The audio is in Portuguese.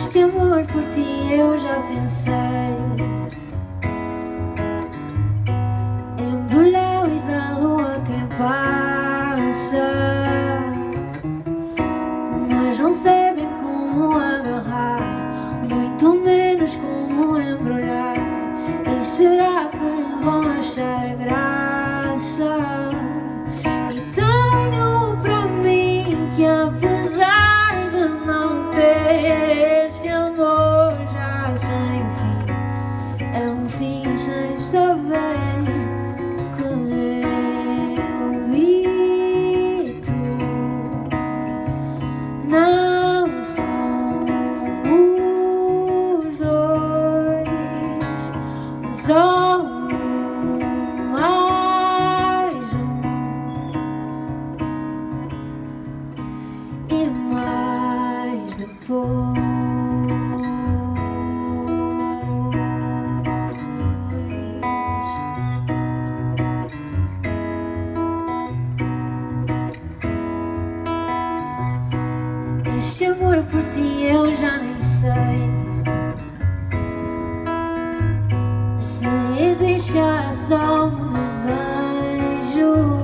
Este amor por ti eu já pensei, embrulhado e dado a quem passa, mas não sei bem como agarrar, muito menos como embrulhar. E será que lhe vão achar graça? E tenho para mim que apesar de não ter este amor já sem fim, é um fim sem saber que eu e tu não somos dois, só mais um e mais depois. Este amor por ti eu já nem sei se existe só um desejo.